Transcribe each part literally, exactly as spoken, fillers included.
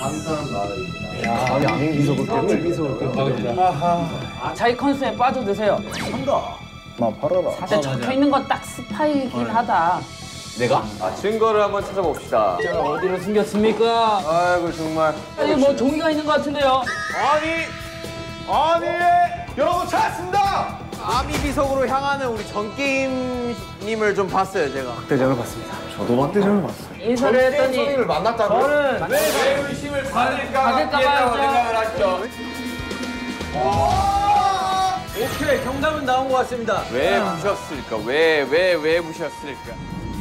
방탄 마을입니다. 야, 아미 비석을 깨. 비석을 깨. 아, 자기 컨셉에 빠져드세요. 한다. 마 팔아라. 사실 적혀 있는 건 딱 스파이긴 하다. 내가? 아, 증거를 한번 찾아봅시다. 제가 어디로 숨겼습니까? 아이고 정말. 여기 뭐 종이가 있는 것 같은데요. 아니, 아니, 여러분 찾았습니다. 아미 비석으로 향하는 우리 전게임님을 좀 봤어요, 제가. 박대장을 봤습니다. 저도 박대장을 봤어요. 인사를 했더니 선생님을 만났다고요? 저는 왜, 왜 의심을 받을까 받을까 했다고 봐요. 생각을 하죠. 오케이, 정답은 나온 것 같습니다. 왜 부셨을까? 왜, 왜, 왜 부셨을까?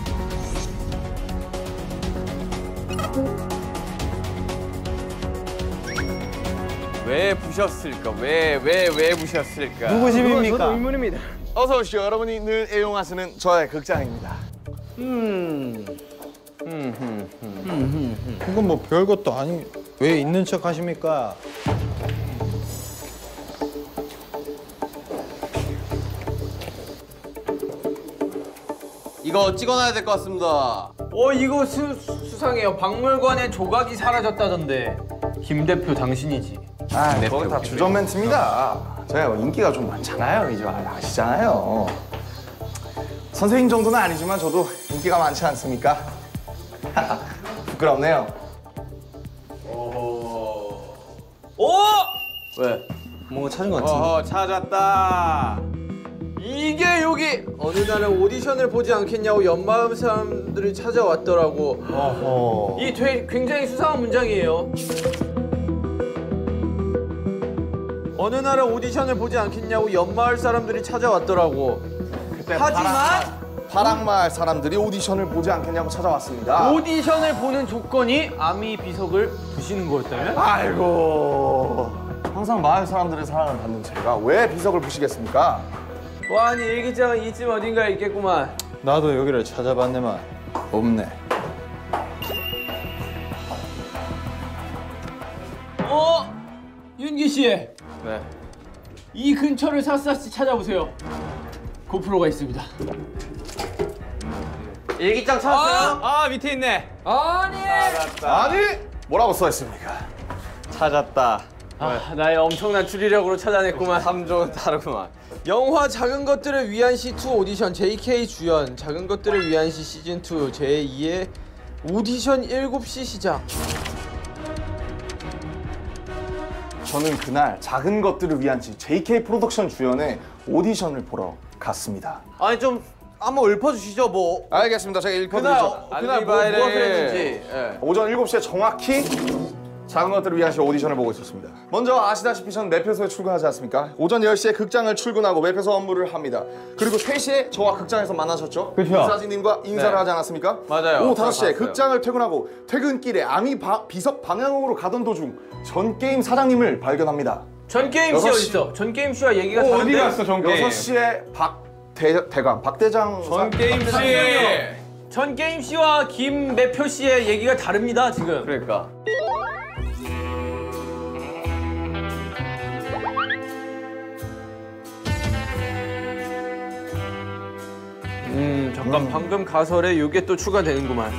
왜 부셨을까? 왜, 왜, 왜 부셨을까? 누구 집입니까? 저도 의문입니다. 어서 오시오. 여러분이 늘 애용하시는 저의 극장입니다. 음. 이건 뭐 별것도 아니. 왜 있는 척 하십니까? 이거 찍어놔야 될 것 같습니다. 어 이거 수, 수상해요. 박물관에 조각이 사라졌다던데. 김 대표 당신이지. 아, 그거 다 주전 멘트입니다. 제가 인기가 좀 많잖아요. 이제 아시잖아요. 선생님 정도는 아니지만 저도 인기가 많지 않습니까? 부끄럽네요. 오! 왜? 뭔가 찾은 것 같은데. 어허, 찾았다. 이게 여기 어느 날은 오디션을 보지 않겠냐고 연마음 사람들이 찾아왔더라고. 어허. 이 되게 굉장히 수상한 문장이에요. 어느 날은 오디션을 보지 않겠냐고 연마을 사람들이 찾아왔더라고. 그때 하지만 파랑, 파랑마을 사람들이 오디션을 보지 않겠냐고 찾아왔습니다. 오디션을 보는 조건이 아미 비석을 부시는 거였다면? 아이고. 항상 마을 사람들의 사랑을 받는 제가 왜 비석을 부시겠습니까? 와, 아니 일기장은 이쯤 어딘가에 있겠구만. 나도 여기를 찾아봤네만. 없네. 어? 윤기 씨. 네. 이 근처를 샅샅이 찾아보세요. 고프로가 있습니다. 일기장 찾았어요? 아, 밑에 있네. 아니. 아니! 뭐라고 써있습니까? 찾았다. 아, 나의 엄청난 추리력으로 찾아냈구만. 삼조는 다르구만. 영화 작은 것들을 위한 시 투 오디션 제이케이 주연 작은 것들을 위한 시 시즌 투 제이의 오디션 일곱 시 시작. 저는 그날 작은 것들을 위한 지 제이케이 프로덕션 주연의 오디션을 보러 갔습니다. 아니 좀 한번 읊어주시죠, 뭐. 알겠습니다. 제가 그날 읽어드리죠. 그날 뭐, 무엇을 했는지. 예. 오전 일곱 시에 정확히 작은 것들을 위한 시 오디션을 보고 있었습니다. 먼저 아시다시피 저는 매표소에 출근하지 않습니까? 오전 열 시에 극장을 출근하고 매표소 업무를 합니다. 그리고 세 시에 저와 극장에서 만나셨죠? 그렇죠. 이사진님과 인사를 네. 하지 않았습니까? 맞아요. 오후 다섯 시에 봤어요. 극장을 퇴근하고 퇴근길에 아미 바, 비석 방향으로 가던 도중 전 게임 사장님을 발견합니다. 전 게임 씨 여섯 어디 시. 있어? 전 게임 씨와 얘기가 어, 다른데. 어디 갔어, 전 게임? 여섯 시에 박 대, 대감, 박 대장 전 게임 씨. 전 게임 씨와 김 매표 씨의 얘기가 다릅니다 지금. 그러니까. 음 잠깐 방금 가설에 이게 또 추가되는구만.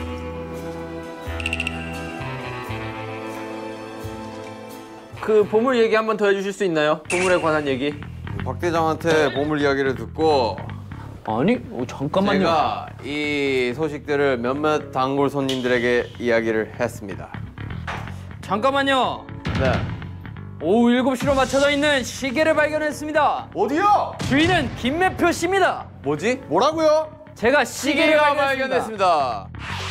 그 보물 얘기 한 번 더 해주실 수 있나요? 보물에 관한 얘기. 박 대장한테 보물 이야기를 듣고 아니, 어, 잠깐만요. 제가 이 소식들을 몇몇 단골 손님들에게 이야기를 했습니다. 잠깐만요. 네. 오후 일곱 시로 맞춰져 있는 시계를 발견했습니다. 어디요? 주인은 김매표 씨입니다. 뭐지? 뭐라고요? 제가 시계를 시계가 발견했습니다. 발견됐습니다.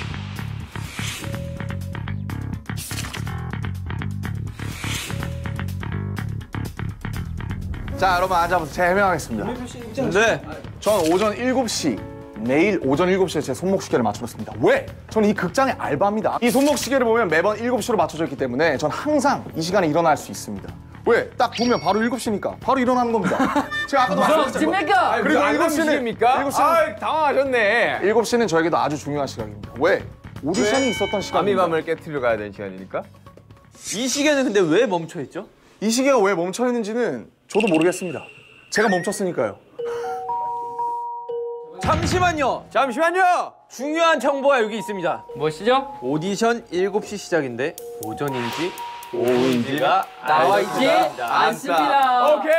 자, 여러분 앉아보세요. 제가 해명하겠습니다. 네. 저는 오전 일곱 시, 내일 오전 일곱 시에 제 손목시계를 맞춰놨습니다. 왜? 저는 이 극장의 알바입니다. 이 손목시계를 보면 매번 일곱 시로 맞춰져 있기 때문에 전 항상 이 시간에 일어날 수 있습니다. 왜? 딱 보면 바로 일곱 시니까 바로 일어나는 겁니다. 제가 아까도 말씀드렸잖아요. 무섭습니까? 그리고 일곱 시는 일곱 일곱 시는 아, 당황하셨네. 일곱 시는 저에게도 아주 중요한 시간입니다. 왜? 오디션이 있었던 시간입니다. 아미밤을 깨트리러 가야 되는 시간이니까. 이 시계는 근데 왜 멈춰 있죠? 이 시계가 왜 멈춰 있는지는 저도 모르겠습니다. 제가 멈췄으니까요. 잠시만요. 잠시만요. 중요한 정보가 여기 있습니다. 무엇이죠? 오디션 일곱 시 시작인데 오전인지 오인지가 나와 있지 않습니다. 오케이.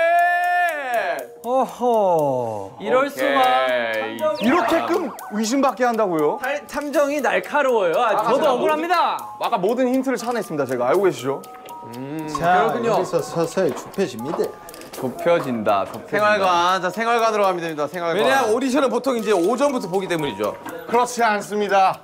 어허. 이럴 수가. 이렇게끔 의심받게 한다고요? 탈- 탐정이 날카로워요. 아주. 저도 억울합니다. 아까 모든 힌트를 찾아냈습니다. 제가 알고 계시죠? 자, 그렇군요. 여기서 서서히 좁혀집니다. 좁혀진다. 좁혀진다. 생활관, 자 생활관으로 가면 됩니다. 생활관. 왜냐면 오디션은 보통 이제 오전부터 보기 때문이죠. 그렇지 않습니다.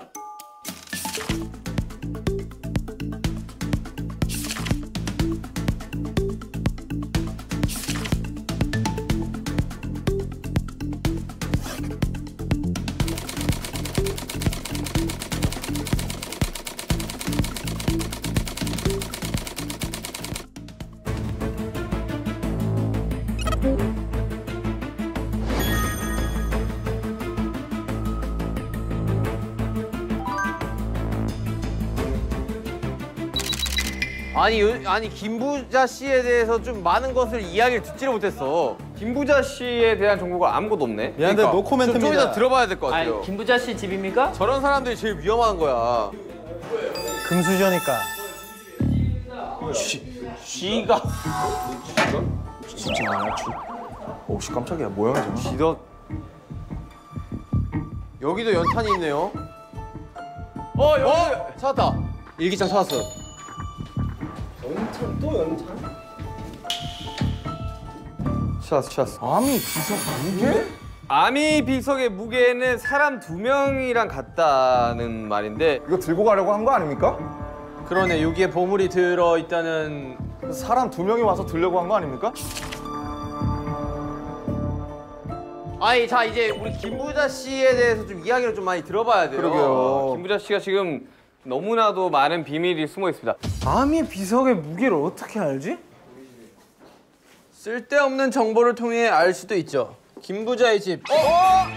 아니 요- 아니 김부자 씨에 대해서 좀 많은 것을 이야기를 듣지를 못했어. 김부자 씨에 대한 정보가 아무것도 없네. 미안한데 노 좀, 좀 코멘트입니다. 이따 들어봐야 될 것 같아요. 아니 김부자 씨 집입니까? 저런 사람들이 제일 위험한 거야. 금수저니까. 쥐가 진짜 않아? 오씨 깜짝이야. 뭐야 저거? 쥐더 여기도 연탄이 있네요. 어 여기 어? 찾았다. 일기장 찾았어. 찾았어, 찾았어. 아미 비석 무게? 아미 비석의 무게는 사람 두 명이랑 같다는 말인데 이거 들고 가려고 한 거 아닙니까? 그러네. 여기에 보물이 들어 있다는. 사람 두 명이 와서 들려고 한 거 아닙니까? 아니 자 이제 우리 김부자 씨에 대해서 좀 이야기를 좀 많이 들어봐야 돼요. 그러게요. 김부자 씨가 지금 너무나도 많은 비밀이 숨어 있습니다. 아미 비석의 무게를 어떻게 알지? 쓸데없는 정보를 통해 알 수도 있죠. 김부자의 집. 어?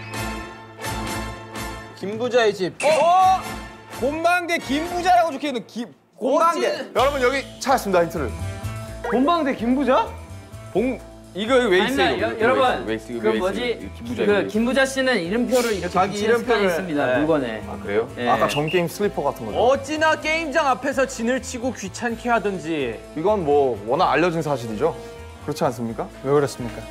김부자의 집. 어? 곤방대 김부자라고 적혀있는 김 곤방대. 어찌- 여러분 여기 찾았습니다 힌트를. 곤방대 김부자? 봉 이거 왜 있어요? 아닙니다. 이거? 여- 여러분 왜 있어? 이거 그 왜 있어? 뭐지? 이거 김부자 그 이거. 김부자 씨는 이름표를 이렇게 자기 붙이는 습관이 이름표를- 있습니다. 네. 물건에. 아 그래요? 예. 아까 전 게임 슬리퍼 같은 거죠. 어찌나 게임장 앞에서 진을 치고 귀찮게 하든지. 이건 뭐 워낙 알려진 사실이죠. 그렇지 않습니까? 왜 그렇습니까?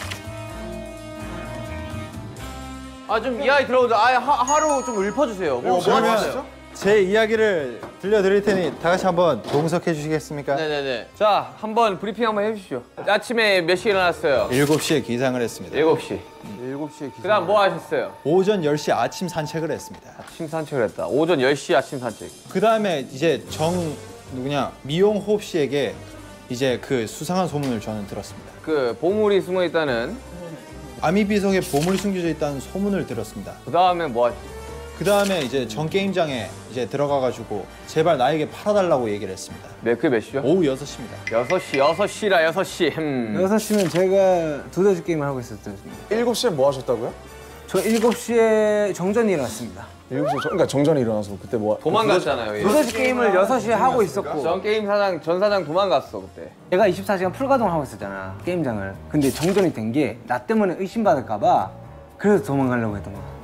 아 좀 이야기 들어보자. 아 하, 하루 좀 읊어주세요. 뭐, 뭐 그러면 하셨어요? 제 이야기를 들려드릴 테니 다 같이 한번 동석해 주시겠습니까? 네네네. 자, 한번 브리핑 한번 해주시죠. 아침에 몇 시에 일어났어요? 일곱 시에 기상을 했습니다. 일곱 시. 일곱 시에 기상. 그다음 뭐 하셨어요? 오전 열 시 아침 산책을 했습니다. 아침 산책을 했다. 오전 열 시 아침 산책. 그 다음에 이제 정 누구냐 미용홉 씨에게 이제 그 수상한 소문을 저는 들었습니다. 그 보물이 숨어 있다는. 아미 비석에 보물이 숨겨져 있다는 소문을 들었습니다. 그 다음에 뭐 하시? 그 다음에 이제 정 게임장에 이제 들어가가지고 제발 나에게 팔아달라고 얘기를 했습니다. 몇, 그게 몇 시죠? 오후 여섯 시입니다. 여섯 시, 여섯 시라 여섯 시. 음. 여섯 시면 제가 두더지 게임을 하고 있었습니다. 일곱 시에 뭐 하셨다고요? 저 일곱 시에 정전이 일어났습니다. 일곱 시에 정, 그러니까 정전이 일어나서 그때 뭐 도망갔잖아요. 얘. 두더지 게임을 여섯 시에 하고 있었고 전 게임 사장, 전 사장 도망갔어 그때. 제가 이십사 시간 풀가동을 하고 있었잖아, 게임장을. 근데 정전이 된 게 나 때문에 의심받을까 봐 그래서 도망가려고 했던 거야.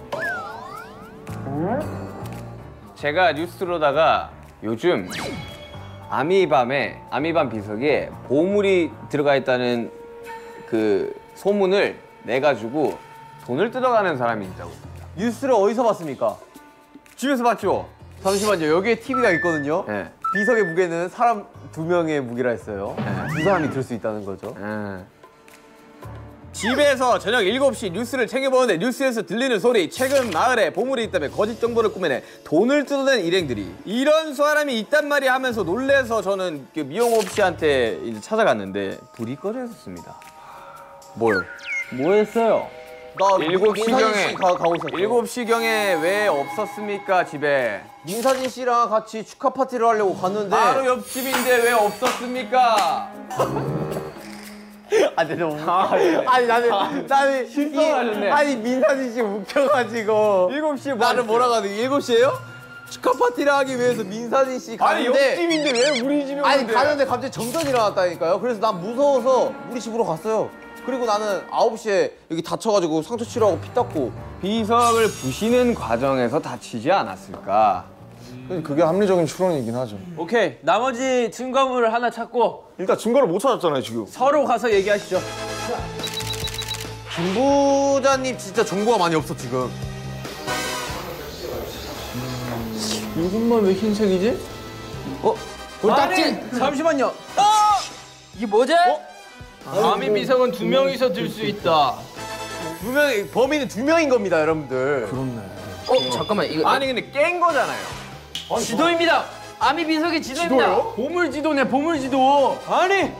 제가 뉴스로다가 요즘 아미밤에 아미밤 비석에 보물이 들어가 있다는 그 소문을 내 가지고 돈을 뜯어가는 사람이 있다고. 뉴스를 어디서 봤습니까? 집에서 봤죠? 잠시만요. 여기에 티비가 있거든요. 네. 비석의 무게는 사람 두 명의 무게라 했어요. 두 사람이 들 수 있다는 거죠. 예. 집에서 저녁 일곱 시 뉴스를 챙겨보는데 뉴스에서 들리는 소리, 최근 마을에 보물이 있다며 거짓 정보를 꾸며내 돈을 뜯어낸 일행들이 이런 사람이 있단 말이 하면서 놀래서 저는 그 미용업 씨한테 이제 찾아갔는데 불이 꺼져 있었습니다. 뭘? 뭐 했어요? 나 일곱 민사진 시경에 씨 가, 가고 있었죠. 일곱 시경에 왜 없었습니까 집에? 민사진 씨랑 같이 축하 파티를 하려고 갔는데 바로 옆집인데 왜 없었습니까? 아니 너무 아니 나는 나는 실성하셨네. 아니 민사진 씨 웃겨가지고 일곱 시에 나를 뭐라고 하는 일곱 시에요? 축하 파티를 하기 위해서 민사진 씨 아니 가는데 옆집인데 왜 우리 집에 아니 오는데? 가는데 갑자기 정전이 일어났다니까요. 그래서 난 무서워서 우리 집으로 갔어요. 그리고 나는 아홉 시에 여기 다쳐가지고 상처 치료하고 피 닦고 비석을 부시는 과정에서 다치지 않았을까? 그게 합리적인 추론이긴 하죠. 오케이, 나머지 증거물을 하나 찾고 일단 증거를 못 찾았잖아요 지금. 서로 가서 얘기하시죠. 김 부자님 진짜 정보가 많이 없어 지금. 이것만 왜 흰색이지? 어? 볼딱지. 잠시만요. 어? 이게 뭐지? 아미 비석은 두 명이서 들 수 있다. 두 명, 범인은 두 명인 겁니다, 여러분들. 어 잠깐만 이거 아니 근데 깬 거잖아요. 지도입니다. 아미 비석의 지도입니다. 보물 지도네, 보물 지도. 아니,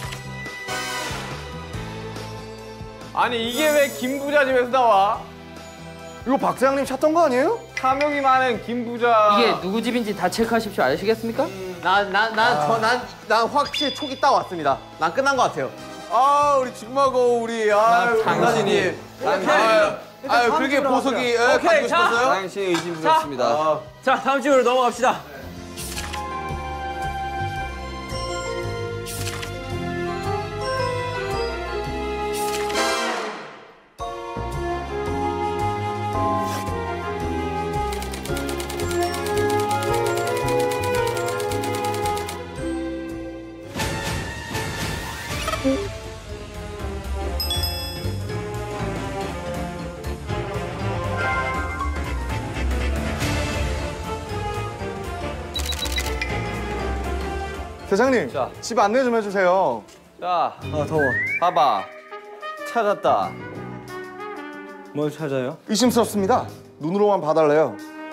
아니 이게 왜 김부자 집에서 나와? 이거 박 대장님 찾던 거 아니에요? 탐욕이 많은 김부자. 이게 누구 집인지 다 체크하십시오. 아시겠습니까? 난, 난, 난, 저, 난, 난 확실히 촉이 딱 왔습니다. 난 끝난 것 같아요. 아, 우리 직마고, 우리, 아, 당신이 당신이. 아유, 아유, 그렇게 보석이, 예, 가지고 자. 싶었어요? 당신이 의심스럽습니다. 자, 다음 집으로 넘어갑시다. 대장님, 자. 집 안내 좀 해주세요. 자, 아 더워. 봐봐, 찾았다. 뭘 찾아요? 의심스럽습니다. 눈으로만 봐달래요.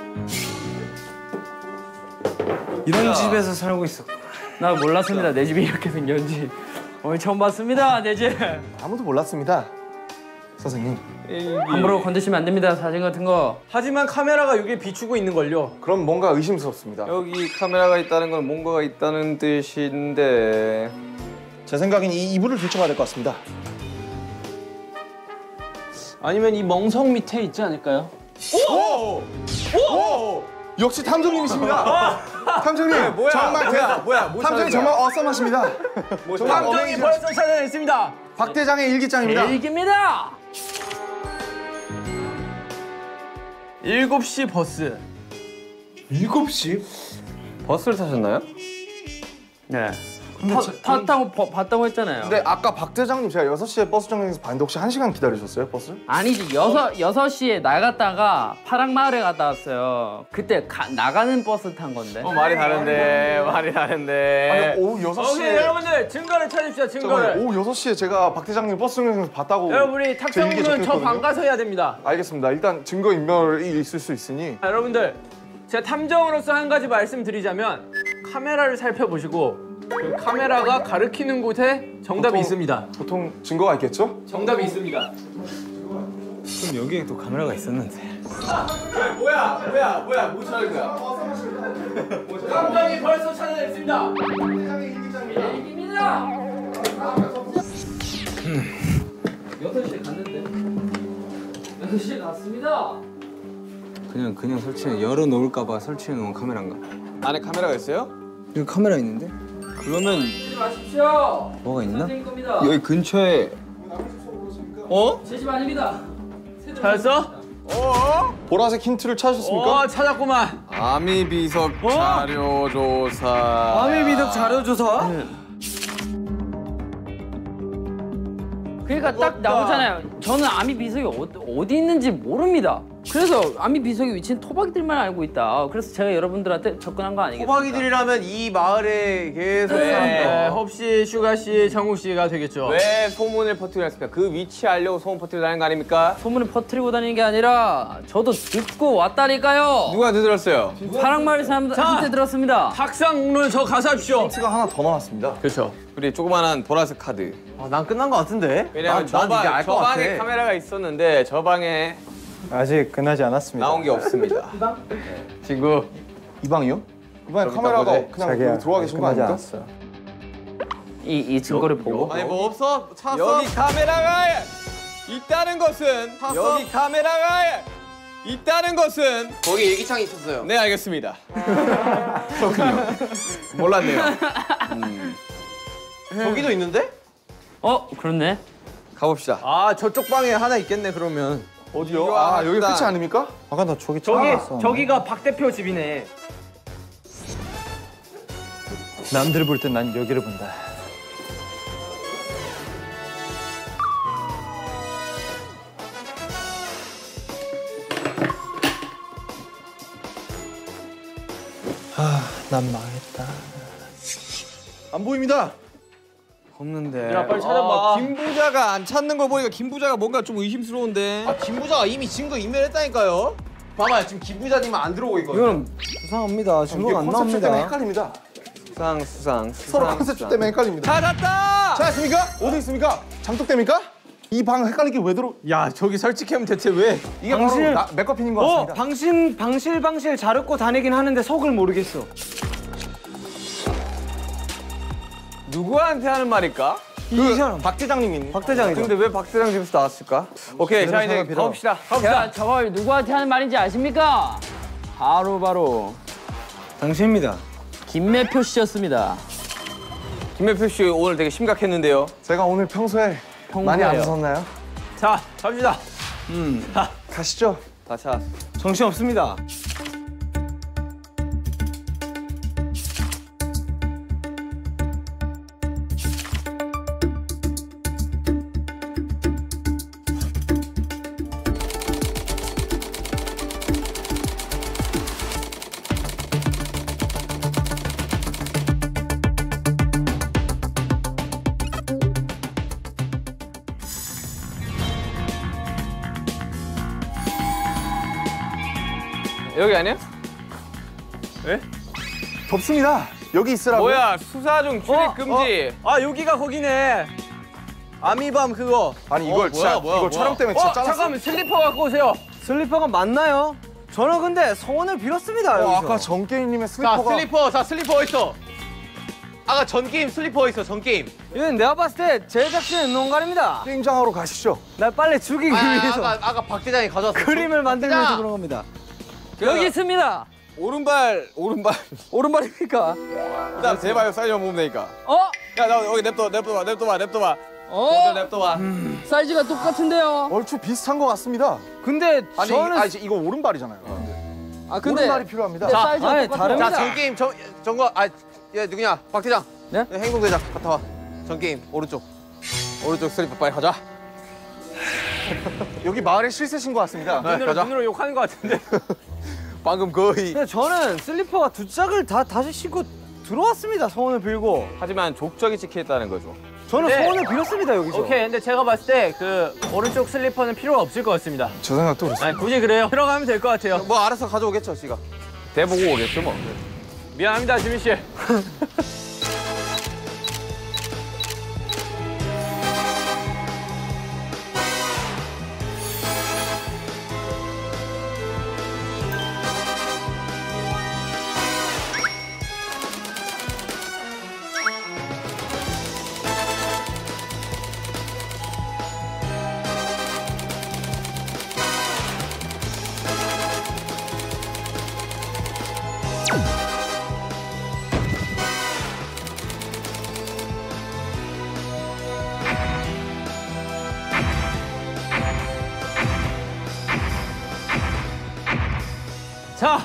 이런 집에서 살고 있어. 나 몰랐습니다. 내 집이 이렇게 생겼는지. 오늘 처음 봤습니다. 내 집. 아무도 몰랐습니다. 선생님. 함부로 건드시면 안 됩니다. 사진 같은 거. 하지만 카메라가 여기 비추고 있는 걸요. 그럼 뭔가 의심스럽습니다. 여기 카메라가 있다는 건 뭔가가 있다는 뜻인데. 제 생각엔 이 이불을 들춰봐야 될 것 같습니다. 아니면 이 멍석 밑에 있지 않을까요? 오! 오! 역시 탐정님이십니다. 탐정님, 뭐야, 정말 뭐야, 대단. 뭐야, 뭐 탐정님 찾은 정말 어썸하십니다. 정말 탐정이 어메이징. 벌써 찾아냈습니다. 박 대장의 일기장입니다. 일기입니다. 일곱 시 버스. 일곱 시? 버스를 타셨나요? 네. 타, 탔다고 버- 봤다고 했잖아요. 근데 아까 박 대장님 제가 여섯 시에 버스 정류장에서 봤는데 혹시 한 시간 기다리셨어요, 버스? 아니지 여섯 여섯 시에 나갔다가 파랑마을에 갔다 왔어요. 그때 가, 나가는 버스 탄 건데. 어 말이 다른데, 말이 다른데. 아니, 오후 여섯 오케이, 시에 여러분들 증거를 찾읍시다. 증거를. 잠깐만요. 오후 여섯 시에 제가 박 대장님 버스 정류장에서 봤다고 여러분 우리 제 일기에 탁상훈은 저 적혀있거든요. 방 가서 해야 됩니다. 알겠습니다. 일단 증거 인멸이 있을 수 있으니 자, 여러분들 제가 탐정으로서 한 가지 말씀드리자면 카메라를 살펴보시고 그 카메라가 가리키는 곳에 정답이 보통- 있습니다. 보통 증거가 있겠죠? 정답이 있습니다. 그럼 여기에 또 카메라가 있었는데. 뭐야, 뭐야, 뭐야, 뭐 찾을 거야? 탐정이 벌써 찾아냈습니다. 일기입니다. 여섯 시에 갔는데. 여섯 시에 갔습니다. 그냥 그냥 설치해 열어놓을까봐 설치해 놓은 카메라인가? 안에 카메라가 있어요? 여기 카메라 있는데? 그러면 쓰지 마십시오. 뭐가 있나? 선생님 겁니다. 여기 근처에 어? 제 집 아닙니다. 찾았어? 보라색 힌트를 찾으셨습니까? 어, 찾았구만. 아미 비석 자료 조사. 아미 비석 자료 조사? 그러니까 딱 나오잖아요. 저는 아미 비석이 어디, 어디 있는지 모릅니다. 그래서 아미 비석의 위치는 토박이들만 알고 있다. 그래서 제가 여러분들한테 접근한 거 아니겠습니까? 호박이들이라면 이 마을에 계속 네, 사람들. 홉씨, 슈가씨, 정욱씨가 되겠죠. 왜 소문을 퍼뜨리려 했습니까? 그 위치 알려고 소문 퍼뜨리라는 거 아닙니까? 소문을 퍼뜨리고 다니는 게 아니라 저도 듣고 왔다니까요. 누가 들었어요? 파랑마을 사람들한테 들었습니다. 탁상옥론 저 가서 합시오. 힌트가 하나 더 나왔습니다. 그렇죠. 우리 조그만한 보라색 카드. 아, 난 끝난 것 같은데? 왜냐면 난, 저, 난 이제 방, 알 저 것 같아. 방에 카메라가 있었는데 저 방에 아직 끝나지 않았습니다. 나온 게 없습니다. 친구. 이 방이요? 이 방에 저기 카메라가 있다 보지? 그냥 자기야, 여기 들어와 계신 거 끝나지 아닙니까? 않았어요. 이, 이 증거를 보고 아니 뭐 없어? 찾았어? 여기 카메라가 있다는 것은 봤어? 여기 카메라가 있다는 것은 거기 일기장이 있었어요. 네 알겠습니다. 그렇군요. 몰랐네요. 음. 저기도 있는데? 어? 그렇네. 가봅시다. 아, 저쪽 방에 하나 있겠네, 그러면. 어디요? 아 여기 끝이 아닙니까? 아까 나 저기 저기 찾아봤어. 저기가 박 대표 집이네. 남들 볼 땐 난 여기를 본다. 아, 난 망했다. 안 보입니다. 없는데. 야 빨리 찾아봐. 김부자가 안 찾는 거 보니까 김부자가 뭔가 좀 의심스러운데. 아, 김 부자가 이미 증거 인멸했다니까요. 봐봐요, 지금 김 부자님은 안 들어오고 있거든요. 이거는 수상합니다. 증거가 안 컨셉 때문에 나옵니다. 헷갈립니다. 수상 수상. 서로 컨셉 때문에 헷갈립니다. 찾았다. 찾았습니까? 어디 있습니까? 장독대입니까? 이 방 헷갈리게 왜 들어? 야 저기 설치하면 대체 왜? 이게 방실. 바로 나, 메커핀인 것 어, 같습니다. 방신 방실 방실 자르고 다니긴 하는데 속을 모르겠어. 누구한테 하는 말일까? 이 사람 박 대장님이 박 대장이죠. 근데 왜 박 대장 집에서 나왔을까? 오케이 자 이제 가봅시다. 자, 저걸 누구한테 하는 말인지 아십니까? 바로 바로 당신입니다. 김매표 씨였습니다. 김매표 씨 오늘 되게 심각했는데요. 제가 오늘 평소에 많이 안 웃었나요? 자 갑시다. 가시죠. 다 찾았어. 정신 없습니다. 여기 아니야? 덥습니다. 여기 있으라고요? 뭐야 수사 중 출입 금지. 아 여기가 거기네. 아미밤 그거. 아니 이걸 진짜 이거 촬영 때문에 진짜 잘랐어. 잠깐만 슬리퍼 갖고 오세요. 슬리퍼가 맞나요? 저는 근데 소원을 빌었습니다. 어, 여기서. 아까 전게임님의 자, 슬리퍼가 슬리퍼, 자, 슬리퍼 있어. 아까 전 게임 슬리퍼 있어, 전 게임. 이건 내가 봤을 때 제작진의 농간입니다. 게임장하러 가시죠. 날 빨리 죽이기 아, 위해서 아까 아까 박 대장이 가져왔어. 그림을 만들기 자, 위해서 그런 겁니다. 여기 있습니다. 오른발 오른발. 오른발입니까? 일단 제발 사이즈만 보면 되니까. 어? 야나 여기 냅둬 냅둬봐 냅둬봐 냅둬봐. 어? 냅둬봐. 사이즈가 똑같은데요. 얼추 비슷한 것 같습니다. 근데 아니, 저는 아니 이거 오른발이잖아요. 아 근데 오른발이 필요합니다. 근데 사이즈가 아니, 똑같아요. 다릅니다. 자, 전 게임 정 정거 아, 얘 누구냐? 박 대장. 네? 행동 대장 갔다 와. 전 게임 오른쪽. 오른쪽 슬리퍼 빨리 가자. 여기 마을에 실세신 것 같습니다. 눈으로 눈으로 욕하는 것 같은데. 방금 거의. 근데 저는 슬리퍼가 두 짝을 다 다시 신고 들어왔습니다. 소원을 빌고. 하지만 족적이 찍혀있다는 거죠. 저는 네. 소원을 빌었습니다 여기서. 오케이 근데 제가 봤을 때 그 오른쪽 슬리퍼는 필요가 없을 것 같습니다. 저 생각도 그렇습니다. 아니 굳이 그래요. 들어가면 될 것 같아요. 뭐 알아서 가져오겠죠, 지가. 대보고 오겠죠 뭐. 미안합니다 지민 씨. 자,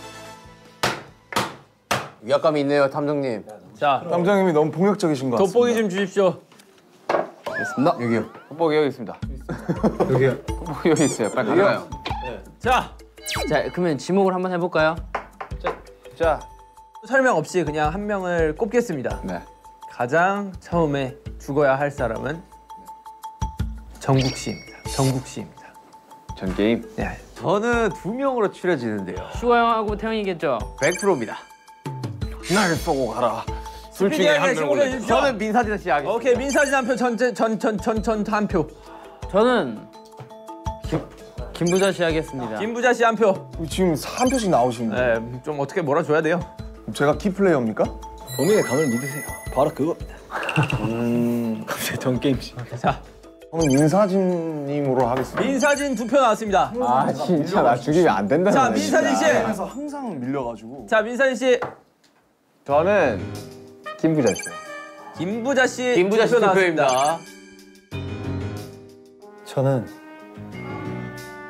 위압감이 있네요, 탐정님. 자 남장님이 너무 폭력적이신 것 같습니다. 돋보기 좀 주십시오. 알겠습니다. 여기요. 돋보기 여기 있습니다. 여기요? 돋보기 여기 있어요. 빨리 가요. 자, 자 그러면 지목을 한번 해볼까요? 자. 설명 없이 그냥 한 명을 꼽겠습니다. 네. 가장 처음에 죽어야 할 사람은 정국 씨입니다. 정국 씨입니다. 전 게임. 네. 저는 두 명으로 추려지는데요. 슈가 형하고 태형이겠죠? 백 퍼센트입니다. 날 쏘고 가라. 둘 중에 스피디하게 한 명을 지목해 골라. 주십시오. 저는 민사진 씨 하겠습니다. 오케이 민사진 한 표, 전전전전전 한 표. 저는 김, 김부자 씨 하겠습니다. 김부자 씨 한 표. 지금 한 표씩 나오시는데 네, 좀 어떻게 몰아줘야 돼요. 제가 키플레이어입니까? 본인의 감을 믿으세요. 바로 그겁니다. 음, 갑자기 전 게임 씨. 자, 저는 민사진님으로 하겠습니다. 민사진 두 표 나왔습니다. 아 진짜 나 죽이면 안 된다. 자, 민사진 씨. 그래서 항상 밀려가지고 자, 민사진 씨, 저는 김부자 씨요. 김부자 씨, 김부자 씨 두 표 투표입니다. 나왔습니다. 저는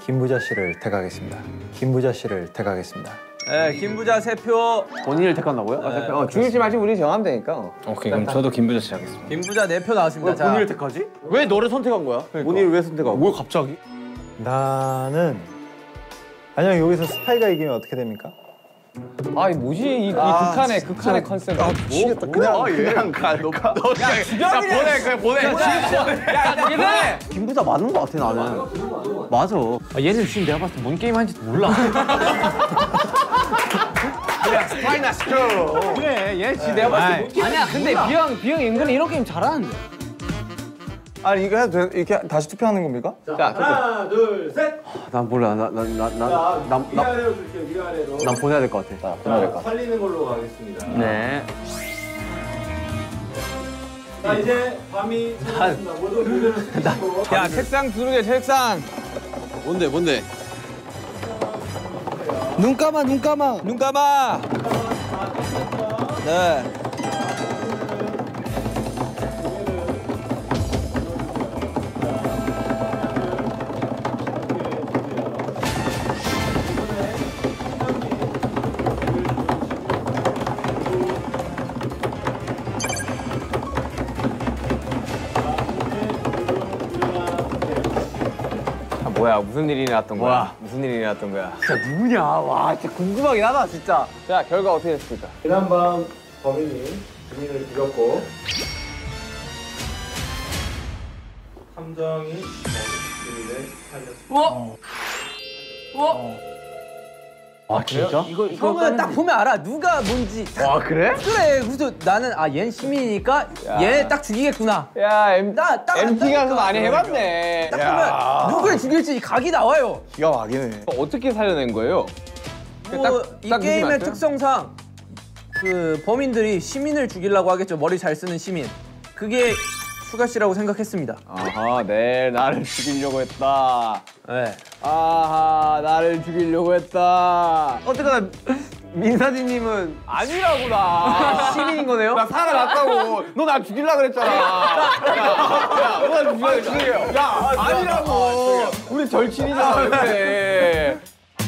김부자 씨를 택하겠습니다. 김부자 씨를 택하겠습니다. 네, 김부자 세 표. 본인을 택한다고요? 아, 택- 어, 중일씨 말씀 우리 정하면 되니까. 오케이 그럼 저도 김부자 씨 하겠습니다. 김부자 네 표 나왔습니다. 왜 자, 본인을 택하지? 왜 너를 선택한 거야? 본인을 왜 선택하고? 뭘 갑자기? 나는 아니요 여기서 스파이가 이기면 어떻게 됩니까? 아, 이 뭐지? 이, 이 극한의, 극한의 컨셉. 아, 미치겠다. 그냥 그냥 갈까? 야, 주변이네. 보내, 그냥 보내. 야, 보내. 김부자 맞는 거 같아 나는. 맞아. 아, 얘는 지금 내가 봤을 때 뭔 게임 하는지도 몰라. 스파이나 시켜. 그래, 얘 지금 내가 봤을 때 아니야, 근데 비형, 비형 은근히 이런 게임 잘하는데. 아니 이거 해도 돼? 이렇게 다시 투표하는 겁니까? 난 몰라. 나나나나나 위아래로 줄게요. 위아래로. 난 보내야 될 것 같아. 보내야 될 것 같아. 살리는 걸로 가겠습니다. 네. 자 이제 밤이 찾았습니다. 모두 무대를 숙이시고. 야, 책상 두르게 책상. 뭔데 뭔데? 눈 감아 눈 감아. 눈 감아. 네. 뭐야, 무슨 일이 났던 거야? 뭐야? 무슨 일이 났던 거야? 누구냐? 와 진짜 궁금하긴 하다 진짜. 자, 결과 어떻게 됐습니까? 지난밤 범인이 주민을 죽였고 함정이 주민을 살렸습니다. 어? 어? 아 진짜? 이거 이거 형은 딱 보면 알아. 누가 뭔지. 와 그래? 그래. 그래서 나는 아, 얘는 시민이니까 얘 딱 죽이겠구나. 야, M, 나 딱 엠티가서 많이 해봤네. 딱 보면 누구를 죽일지 각이 나와요. 기가 막히네. 어떻게 살려낸 거예요? 뭐, 딱- 이 딱 게임의 보시면 특성상 그 범인들이 시민을 죽이려고 하겠죠. 머리 잘 쓰는 시민. 그게 슈가 씨라고 생각했습니다. 아하, 네, 나를 죽이려고 했다. 네. 아하, 나를 죽이려고 했다. 어쨌거나 민사진님은 아니라고, 나. 시민인 거네요? 나 살아났다고. 너 나 죽이려고 그랬잖아. 야, 야, 너 나 죽이려고 그랬잖아. 야, 아니라고. 우리 절친이잖아, 근데.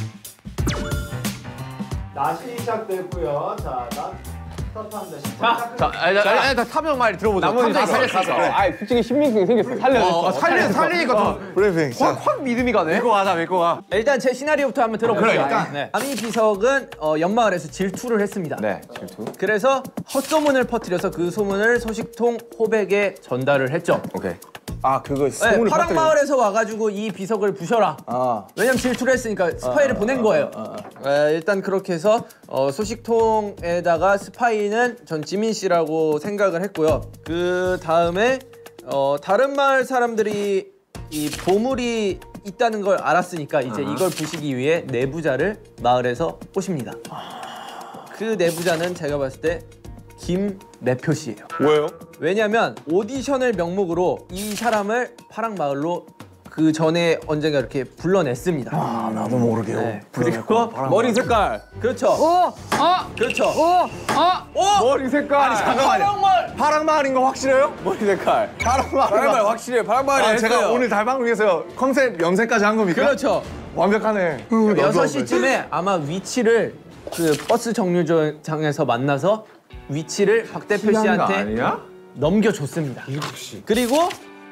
낮이 시작됐고요. 자, 낮 스타트합니다. 시작. 자, 아니, 아니, 아니, 다 탐정 말 들어보자. 나머지 탐정이 살렸어. 살렸으니까. 아니, 솔직히 신빙성이 생겼어. 살려냈어. 어, 살리, 살리니까 더 브레이빙. 확, 확 믿음이 가네. 믿고 가자, 믿고 가. 일단 제 시나리오부터 한번 들어볼게요. 그래, 일단. 네. 아미 비석은 어, 연마을에서 질투를 했습니다. 네, 질투. 그래서 헛소문을 퍼뜨려서 그 소문을 소식통 호백에 전달을 했죠. 오케이. 아 그거 네, 소문을 퍼뜨려. 파랑마을에서 와가지고 이 비석을 부셔라. 아. 왜냐면 질투를 했으니까 스파이를 보낸 거예요. 네, 일단 그렇게 해서 어, 소식통에다가 스파이는 전 지민 씨라고 생각을 했고요. 그 다음에 어, 다른 마을 사람들이 이 보물이 있다는 걸 알았으니까 이제 이걸 부시기 위해 내부자를 마을에서 꼬십니다. 그 내부자는 제가 봤을 때 김매표 씨예요. 왜요? 왜냐면 오디션을 명목으로 이 사람을 파랑마을로 그 전에 언젠가 이렇게 불러냈습니다. 아 나도 모르게요. 네. 그리고 머리 색깔. 그렇죠. 어? 어? 그렇죠. 어? 어? 머리 색깔. 아니, 파랑마을. 파랑마을인 거 확실해요? 머리 색깔. 파랑마을. 파랑마을 확실해요. 파랑마을에 아, 했어요. 제가 오늘 달방을 위해서 컨셉 염색까지 한 겁니까? 그렇죠. 완벽하네. 여섯 시쯤에 아마 위치를 그 버스 정류장에서 만나서 위치를 박대표 씨한테 아니야? 넘겨줬습니다. 일곱 시. 그리고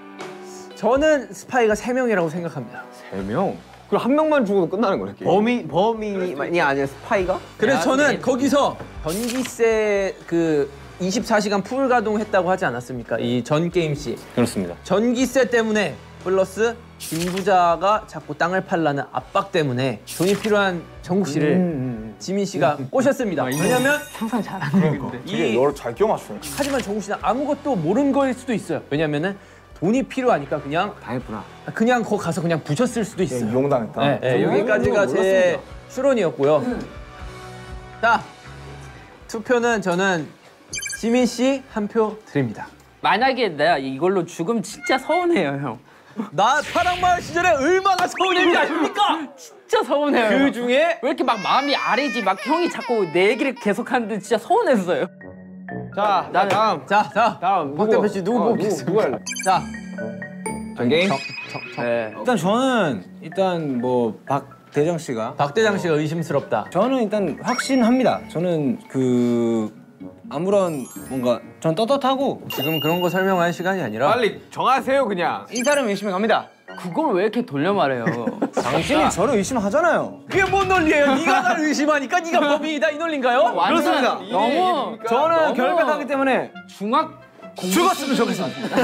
저는 스파이가 세 명이라고 생각합니다. 세 명? 그럼 한 명만 죽어도 끝나는 거네, 게임. 범인, 범인이 아니라 스파이가? 그래서 야, 저는 근데- 거기서 전기세 그 이십사 시간 풀 가동했다고 하지 않았습니까? 이 전 게임 시. 그렇습니다. 전기세 때문에 플러스 김부자가 자꾸 땅을 팔라는 압박 때문에 돈이 필요한 정국 씨를 지민 씨가 꼬셨습니다. 왜냐면 항상 잘하는 건데. 되게 이 너를 잘 끼워 맞추네. 하지만 정국 씨는 아무것도 모르는 거일 수도 있어요. 왜냐면은 돈이 필요하니까 그냥 당했구나. 그냥 거 가서 그냥 부셨을 수도 있어요. 이용당했다. 네, 네, 여기까지가 제 추론이었고요. 자, 투표는 저는 지민 씨 한 표 드립니다. 만약에 내가 이걸로 죽으면 진짜 서운해요, 형. 나 파랑마을 시절에 얼마나 서운했는지 아십니까? 진짜 서운해요. 그 형. 중에 왜 이렇게 막 마음이 아리지? 막 형이 자꾸 내 얘기를 계속하는데 진짜 서운했어요. 자, 나는- 다음. 자, 자, 다음. 박대표 씨 누구 어, 뽑겠습니까? 누구 할래? 자, 전게임? 네. 일단 저는 일단 뭐 박대장 씨가 박대장 씨가 의심스럽다. 저는 일단 확신합니다. 저는 그 아무런 뭔가 전 떳떳하고 지금 그런 거 설명할 시간이 아니라 빨리 정하세요 그냥. 이 사람 열심히 갑니다. 그걸 왜 이렇게 돌려 말해요? 당신이 저를 의심하잖아요. 그게 뭔 논리예요? 네가 나를 의심하니까 네가 범인이다 이 논리인가요? 완전 너무 저는 너무 결백하기 때문에 중학 죽었으면 좋겠습니다.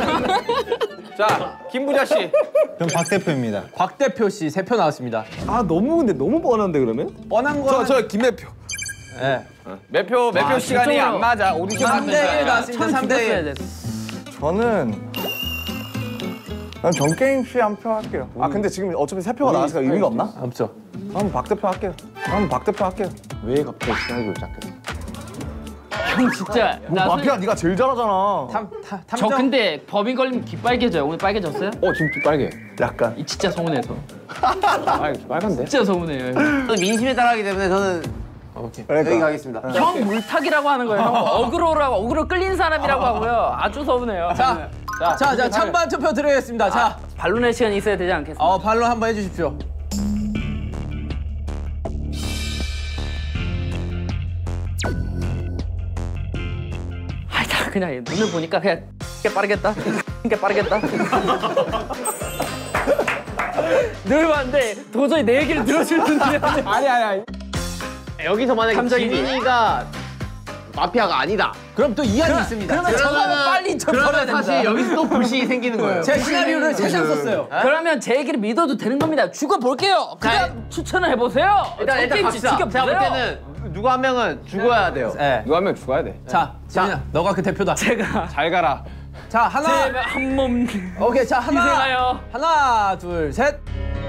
자 김부자 씨. 전 박 대표입니다. 박 대표 씨 세 표 나왔습니다. 아 너무 근데 너무 뻔한데 그러면? 뻔한 거는 저 저 김매표. 네. 매표 매표 시간이 안 맞아. 오디션 삼 대 일 나왔습니다. 삼 대 일. 저는 난 정게임 씨 한 표 할게요. 아 근데 지금 어차피 세 표가 나왔으니까 의미가 없나? 없죠. 그럼 박 대표 할게요. 그럼 박 대표 할게요. 왜 갑자기 시나리오를 시작했어? 형 진짜 나 솔- 마피아 네가 제일 잘하잖아. 탐, 탐, 저 탐정. 근데 법인 걸리면 귀 빨개져요. 오늘 빨개졌어요? 어 지금 좀 빨개. 약간. 이 진짜 서운해서. 빨 빨간데? 진짜 서운해요. 저는 민심에 따라하기 때문에 저는 그러니까. 여기 가겠습니다. 형 물타기라고 하는 거예요. 형 어그로라고 어그로 끌린 사람이라고 하고요. 아주 서운해요. 자, 자, 자, 찬반 투표 드리겠습니다. 자, 반론의 시간이 있어야 되지 않겠습니까? 어, 반론 한번 해주십시오. 아이 다 그냥 눈을 보니까 그냥 꽤 빠르겠다. 꽤 빠르겠다. 늘 봤는데 도저히 내 얘기를 들어줄 눈이 안 돼. 아니 아니 아니. 여기서 만약에 감정이입. 지민이가 마피아가 아니다. 그럼 또 이한이 있습니다. 그러면 저거는 빨리 좀 그러면 버려야 사실 됩니다. 여기서 또 불신이 생기는 거예요. 제 시나리오를 세 장 썼어요. 그러면 제 얘기를 믿어도 되는 겁니다. 죽어볼게요. 그다음 추천을 해보세요. 일단 일단 게임지 갑시다. 제가 볼 지켜보세요. 때는 누구 한 명은 죽어야 돼요. 네. 누가 한 명 죽어야 돼. 자, 지민아, 너가 그 대표다. 제가 잘 가라. 자, 하나. 제가 한몸 오케이, 자, 하나. 희생하여 하나, 둘, 셋.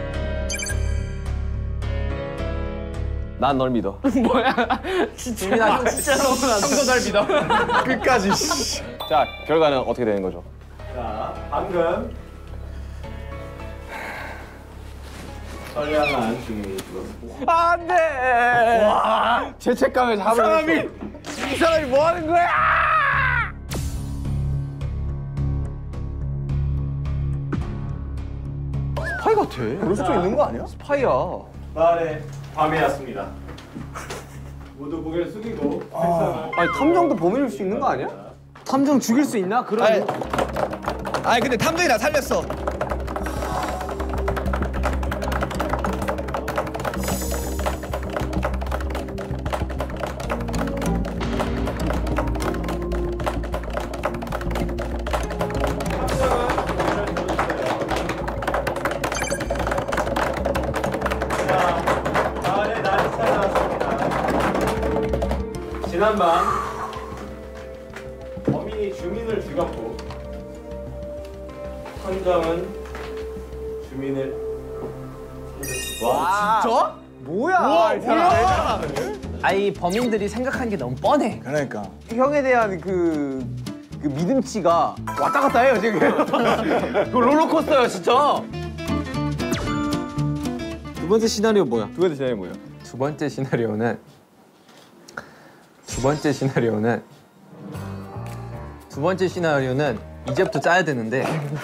난 널 믿어. 뭐야? 진짜 지민아, 형 진짜 서운하다. 형도 날 믿어. 끝까지. 씨. 자 결과는 어떻게 되는 거죠? 자, 방금 선량한 주민이 죽었습니다. 안돼. 죄책감을 잡을 사람이 이 사람이 뭐 하는 거야? 스파이 같아. 그럴 수도 있는 거 아니야? 스파이야. 마을에 밤이 왔습니다. 모두 고개를 숙이고 책상을 아니 탐정도 범인일 수 있는 거 아니야? 탐정 죽일 수 있나? 그런. 아니, 아니 근데 탐정이 나 살렸어. 마을에 날이 찾아왔습니다. 지난밤 범인이 주민을 죽였고 탐정은 주민을 진짜? 뭐야? 뭐야? 아이 범인들이 생각한 게 너무 뻔해. 그러니까. 형에 대한 그, 그 믿음치가 왔다 갔다 해요 지금. 그 롤러코스터예요 진짜. 두 번째 시나리오 뭐야? 두 번째 시나리오 뭐야? 두 번째 시나리오는 두 번째 시나리오는 두 번째 시나리오는 이제부터 짜야 되는데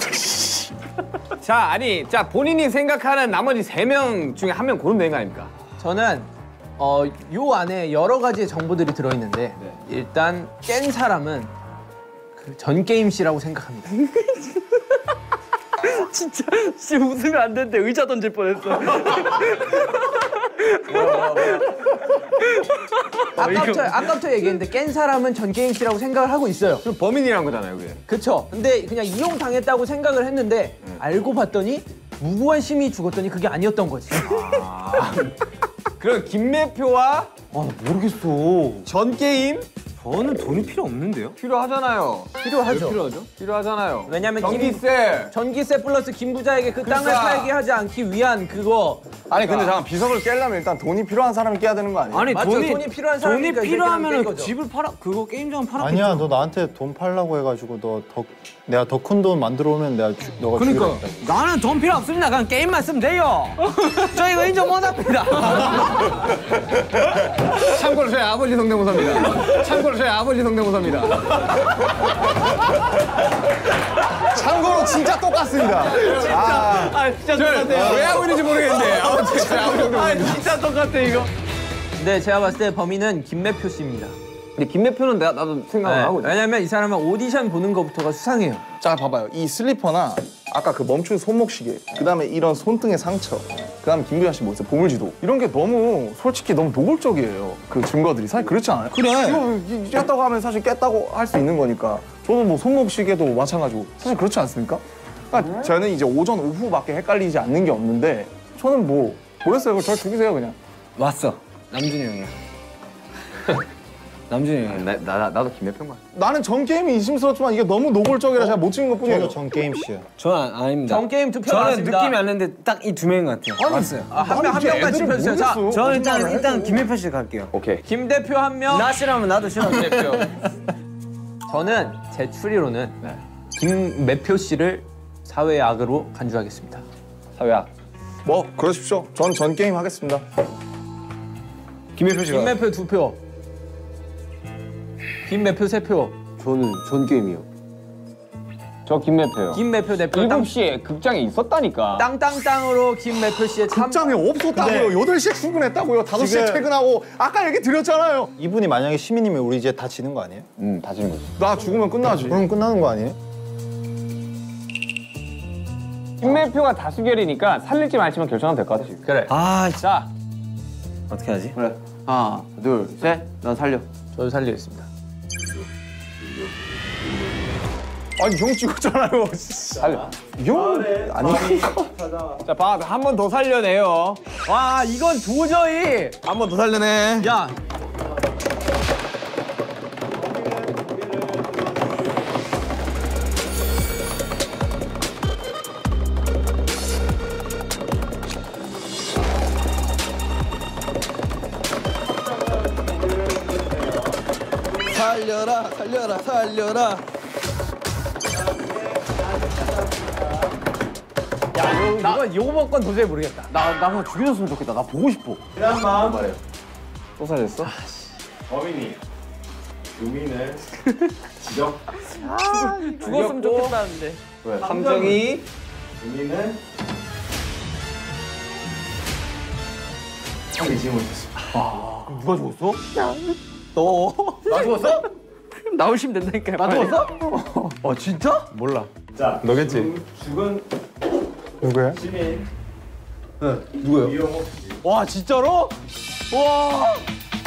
자 아니 자 본인이 생각하는 나머지 세 명 중에 한 명 고르면 되는 거 아닙니까? 저는 어, 요 안에 여러 가지의 정보들이 들어있는데 일단 깬 사람은 그 전 게임 씨라고 생각합니다. 진짜 진짜 웃으면 안 되는데 의자 던질 뻔했어. 아까부터 아까부터 얘기했는데 깬 사람은 전 게임 씨라고 생각을 하고 있어요. 그럼 범인이란 거잖아요, 그게. 그쵸? 근데 그냥 이용 당했다고 생각을 했는데 알고 봤더니 무고한 시민이 죽었더니 그게 아니었던 거지. 그럼 김매표와 아 모르겠어. 전 게임 저는 돈이 필요 없는데요? 필요하잖아요. 필요하죠. 필요하죠? 필요하잖아요. 왜냐면 전기세. 전기세 플러스 김 부자에게 그 땅을 그러니까. 팔게 하지 않기 위한 그거. 아니 근데 잠깐 비석을 깨려면 일단 돈이 필요한 사람이 깨야 되는 거 아니에요? 아니 맞죠? 돈이 돈이 필요한 돈이 사람이니까 이 새끼는 깬 필요하면 거죠. 집을 팔아 그거 게임장 팔아. 아니야, 너 나한테 돈 팔라고 해가지고 너 더 내가 더 큰 돈 만들어 오면 내가 주, 너가 그러니까 주기로 했다. 나는 돈 필요 없습니다. 그냥 게임만 쓰면 돼요. 저 이거 인정 못합니다. 참고로 저희 아버지 성대모사입니다. 참고로 저희 아버지 성대모사입니다. 참고로 진짜 똑같습니다. 아, 아 진짜 똑같아요. 왜 하고 있는지 모르겠는데 아무튼 저희 아버지 성대모사. 아 진짜 똑같아 이거. 네, 제가 봤을 때 범인은 김매표 씨입니다. 근데 김매표는 내가 나도 생각을 네, 하고 있어. 왜냐면 이 사람은 오디션 보는 것부터가 수상해요. 자 봐봐요. 이 슬리퍼나 아까 그 멈춘 손목시계, 그 다음에 이런 손등의 상처, 그 다음에 김규현 씨 뭐 있어요? 보물지도. 이런 게 너무 솔직히 너무 노골적이에요. 그 증거들이 사실 그렇지 않아요? 그래. 이거 이- 깼다고 하면 사실 깼다고 할 수 있는 거니까. 저도 뭐 손목시계도 마찬가지고 사실 그렇지 않습니까? 그러니까 저는 이제 오전 오후밖에 헷갈리지 않는 게 없는데 저는 뭐 모르겠어요. 저 죽이세요 그냥. 왔어. 남준이 형이야. 남준이 형이야. 나, 나, 나도 김매표인 거야. 나는 전 게임이 의심스럽지만 이게 너무 노골적이라 제가 못 찍은 것 뿐이에요. 저도 전 게임 씨요. 저는 아, 아닙니다. 전 게임 투표 저는 나왔습니다. 느낌이 안 나는데 딱 이 두 명인 것 같아요. 왔어요. 아, 한 명 한 명만 짚어주세요. 자, 저는 일단 일단 김혜표 씨 갈게요. 오케이. 김 대표 한 명. 나 싫어하면 나도 싫어. 대표. 저는 제 추리로는 김매표 씨를 사회의 악으로 간주하겠습니다. 사회학. 뭐 그러십시오. 전 전 게임 하겠습니다. 김혜표 씨가. 김매표 두 표. 김매표 세 표. 저는 전 게임이요. 저 김매표요. 김매표 대표 땅, 일곱 시에 극장에 있었다니까. 땅땅땅으로 김매표 씨의 참. 극장에 없었다고요. 여덟 시에 출근했다고요. 다섯 시에 지금- 퇴근하고 아까 얘기 드렸잖아요. 이분이 만약에 시민이면 우리 이제 다 지는 거 아니에요? 응, 다지는 거지. 나 죽으면 끝나지. 그럼 끝나는 거 아니에요? 김매표가 다수결이니까 살릴지 말지만 결정하면 될 것 같아. 그래. 아 자, 어떻게 하지? 그래. 하나, 둘, 셋. 난 살려. 저도 살리겠습니다. 아니 형 찍었잖아요. 살려. 형 아니. 자, 봐, 한 번 더 살려내요. 와, 이건 도저히. 한 번 더 살려내. 야, 살려라, 살려라, 살려라. 이건 요번 건 도저히 모르겠다. 나, 나 한번 죽여줬으면 좋겠다. 나 보고 싶어. 이런 마음 또 살렸어? 범인이 유민을 지적 죽었으면 좋겠다는데. 함정이 유민을 누가 죽었어? 나 죽었어? 나오시면 된다니까요. 나 빨리. 죽었어? 어, 진짜? 몰라. 자 너겠지? 죽- 죽은 누구야? 시민 누구요? 이용호 씨. 와, 진짜로? 와.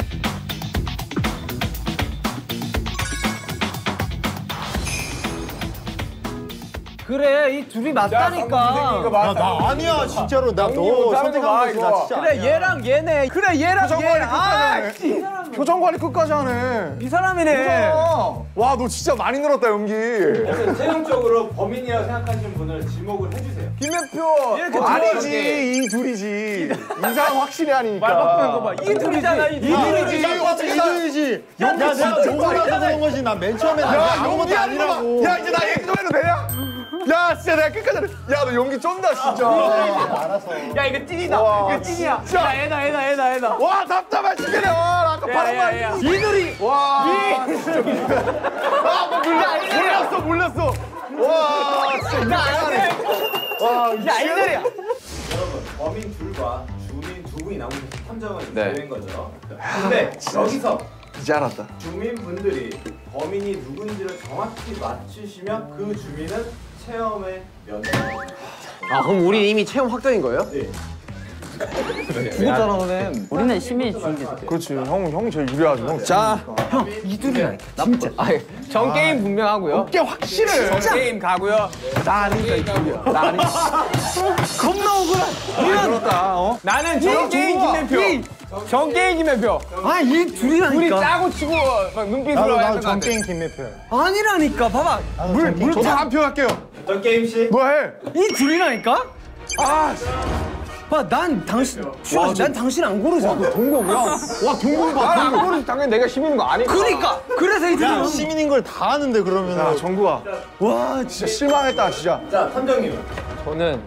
그래 이 둘이 맞다니까. 야, 나 아니야 진짜로 나 너 선택한 거지 나 진짜 그래, 얘랑 얘네. 그래, 얘랑 얘. 표정관리 아, 끝까지 하네. 표정관리 끝까지 하네. 이 사람이네. 와, 너 진짜 많이 늘었다 연기. 최종적으로 범인이라고 생각하시는 분을 지목을 해주세요. 김매표 이렇게 아니지 이 둘이지. 이 사람 확실히 아니니까. 이 둘이잖아, 이 둘. 둘이지. 이들이지 야 내가 조건하다 그런 거지 나 맨 처음에 나 야, 아무것도 연기 아니라고 야, 이제 나 얘기 좀 해도 되냐? 야, 진짜 내가 끝까지 해. 야, 너 연기 쩐다, 진짜. 야 이거 찐이다. 와, 이거 찐이야. 진짜. 야 애다 애다 애다 애다. 와, 답답해 죽겠네. 와, 나 아까 바로 말. 야야야. 이들이. 와, 진짜. 아, 뭐 몰라. 몰랐어, 몰랐어. 와, 진짜 이상하네. 와, 야 이들이야. 여러분 범인 둘과 주민 두 분이 남은 탐정은 네. 되는 거죠. 근데 여기서 이제 알았다. 주민분들이 범인이 누군지를 정확히 맞추시면 그 주민은 체험에 면제됩니다. 아, 그럼 우리 이미 체험 확정인 거예요? 네. 죽었잖아, 너네. 우리는 시민이 죽은 게 돼. 그렇지, 형, 형이 제일 유리하지. 형. 자, 이둘이라니까. 진짜. 아니, 전 게임 분명하고요. 꽤 확실해. 전 게임 가고요. 나니까 이 둘이야. 나니. 겁나 억울해. 그렇다, 어? 나는 전 게임 김매표. 전 게임 김매표. 아, 이 둘이라니까. 둘이 짜고 치고 막 눈빛으로 나도 했던 나도 것 전 같아. 게임 김매표야 아니라니까. 봐봐. 물 물. 저도 한 표 할게요. 어떤 게임씨? 너 해. 이 둘이라니까. 아, 봐, 난 당신. 슈아, 난 당신 안 고르잖아. 동공이야. 와, 동공 봐. 나는 안 고르지. 당연히 내가 시민인 거 아니까. 그러니까. 그래서 이 야 둘이. 시민인 걸 다 아는데 그러면 야, 정국아. 와, 진짜 실망했다, 진짜. 자 탐정님. 저는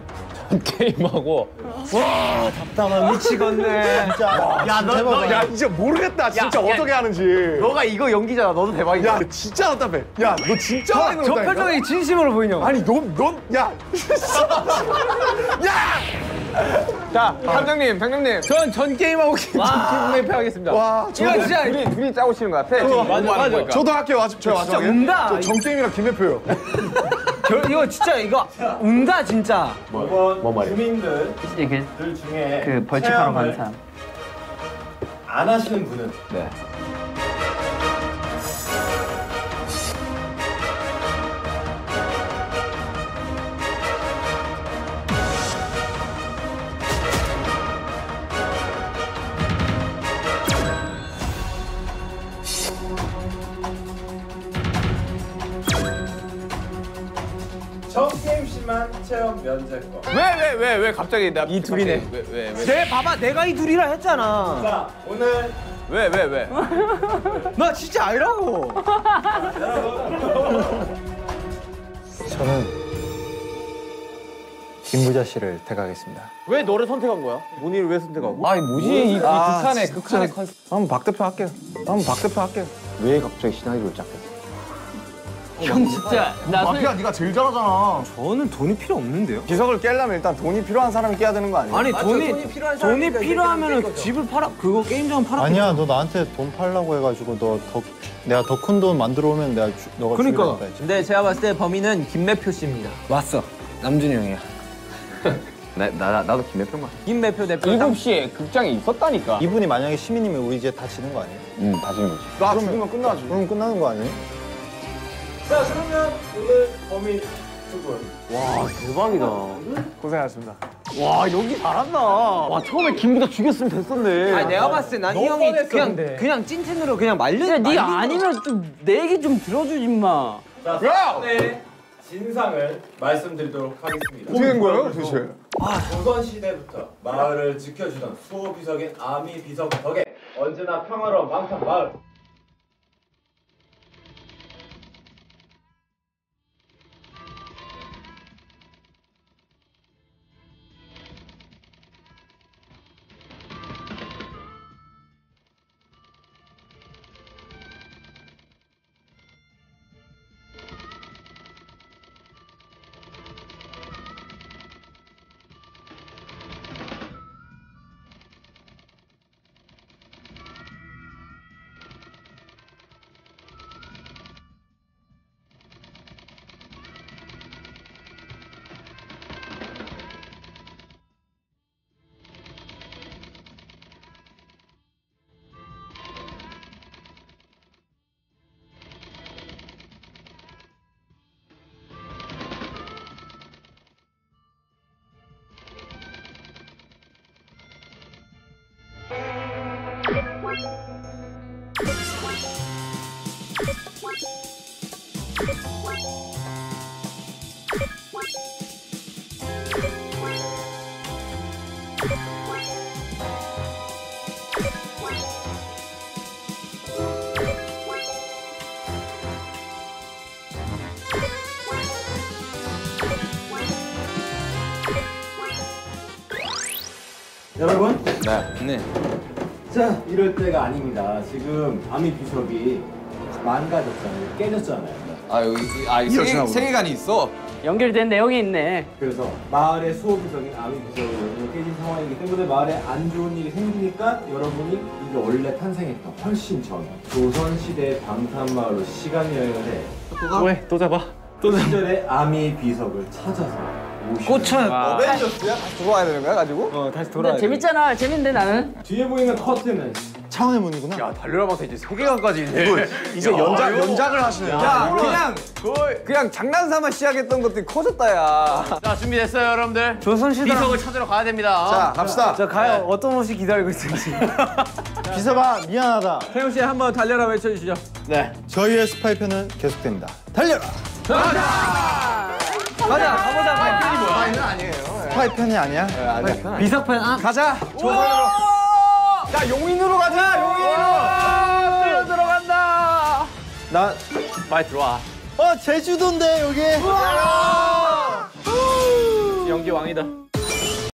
게임하고 와 답답한 미치겠네. 진짜. 야, 너, 너, 야, 이제 모르겠다. 진짜 야, 어떻게 야, 하는지. 너가 이거 연기잖아. 너도 대박이야. 야, 진짜 답답해. 야, 너 진짜 많이 저 놀았다니까? 표정이 진심으로 보이냐고. 아니, 너, 너, 야. 자 탐정님 탐정님 전 전 게임하고 기분 매표하겠습니다. 와, 이거 저도, 진짜 둘이 둘이 짜고 치는 거 같아. 맞아 맞아. 저도 할게요. 와, 저 진짜 운다. 저 정게임이랑 김대표요. 결, 이거 진짜 이거 운다 진짜. 뭐 말이야? 주민들 이게 중에 그 벌칙하러 가는 체험을 사람. 안 하시는 분은 네. 전 게임실만 체험 면제권. 왜 왜 왜 왜 갑자기 나 이 둘이네. 왜왜 왜? 내 봐봐 내가 이 둘이라 했잖아. 자, 오늘 왜 왜 왜? 나 진짜 아니라고. 저는 김부자 씨를 택하겠습니다. 왜 너를 선택한 거야? 문희를 왜 선택하고? 아니 뭐지 이, 이 극한의 극한의 컨셉. 한번 박 대표 할게요. 한번 박 대표 할게요. 왜 갑자기 시나리오를 짰겠어? 형 진짜 나 마피아 손. 네가 제일 잘하잖아. 저는 돈이 필요 없는데요. 비석을 깨려면 일단 돈이 필요한 사람이 깨야 되는 거 아니에요? 아니 돈이 돈이 필요한 돈이 사람이니까 필요하면은 이렇게 집을 팔아 그거 게임장 팔아. 아니야, 너 나한테 돈 팔라고 해가지고 너 더 내가 더 큰 돈 만들어 오면 내가 주, 너가 그러니까. 주겠다 했지. 근데 제가 봤을 때 범인은 김매표 씨입니다. 왔어. 남준이 형이야. 나, 나 나도 김혜평만. 김매표 대표. 일곱 시에 극장에 있었다니까. 이분이 만약에 시민이면 우리 이제 다 지는 거 아니에요? 응 다지는 거지. 나 죽으면 끝나지. 그럼 끝나는 거 아니에요? 자, 그러면 오늘 범인 두 분. 와 대박이다. 고생하셨습니다. 와 연기 잘한다. 와 처음에 김부자 죽였으면 됐었네. 아니 내가 봤을 때 난 이 형이 그냥 그냥 찐텐으로 그냥 말려. 야, 네 말린 아니면 좀 내 얘기 좀 들어주지 마. 자, 사건의 진상을 말씀드리도록 하겠습니다. 어떻게 된 거예요, 도대체? 조선 시대부터 마을을 지켜주던 수호 비석인 아미 비석 덕에 언제나 평화로운 망창 마을. 여러분, 네. 네. 자, 이럴 때가 아닙니다. 지금 아미 비석이 망가졌잖아요. 깨졌잖아요. 아 여기 아 세계, 세계관이 있어. 연결된 내용이 있네. 그래서 마을의 수호 비석인 아미 비석이 요즘 깨진 상황이기 때문에 마을에 안 좋은 일이 생기니까 여러분이 이게 원래 탄생했던 훨씬 전 조선 시대 방탄 마을로 시간 여행을 해. 왜? 또 잡아. 또 시절의 아미 비석을 찾아서 꽂혀. 어벤져스야? 다시 돌아와야 되는 거야 가지고? 어 다시 근데 돌아야 돼. 재밌잖아. 재밌는데 나는. 뒤에 보이는 커튼은 차원의 문이구나. 야 달려라봐서 이제 세계관까지 있네. 이제 연작, 연작을 하시네요. 야 그냥 그냥 장난삼아 시작했던 것들이 커졌다 야. 자 준비됐어요 여러분들. 조선시대. 비석을 찾으러 가야 됩니다. 자, 갑시다. 저 가요. 어떤 옷이 기다리고 있을지. 비서봐, 미안하다. 태용 씨 한번 달려라 외쳐주시죠. 네. 저희의 스파이편은 계속됩니다. 달려라! 가자 가보자. 스파이는 아니에요. 스파이편이 아니야? 비석판 아. 가자. 조선으로. 자 용인으로 가자. 용인으로. 뛰어 들어간다. 나, 빨리 들어와. 어, 제주도인데, 여기. 연기 왕이다.